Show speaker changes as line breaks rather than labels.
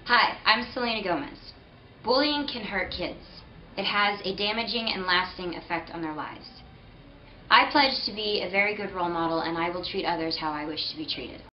Hi, I'm Selena Gomez. Bullying can hurt kids. It has a damaging and lasting effect on their lives. I pledge to be a very good role model, and I will treat others how I wish to be treated.